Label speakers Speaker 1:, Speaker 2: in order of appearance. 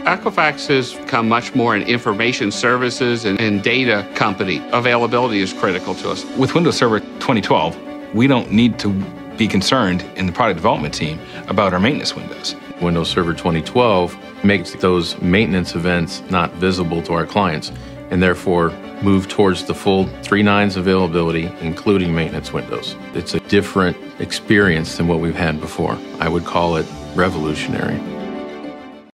Speaker 1: Equifax has become much more an information services and data company. Availability is critical to us.
Speaker 2: With Windows Server 2012, we don't need to be concerned in the product development team about our maintenance windows.
Speaker 3: Windows Server 2012 makes those maintenance events not visible to our clients, and therefore move towards the full 3 nines availability, including maintenance windows. It's a different experience than what we've had before. I would call it revolutionary.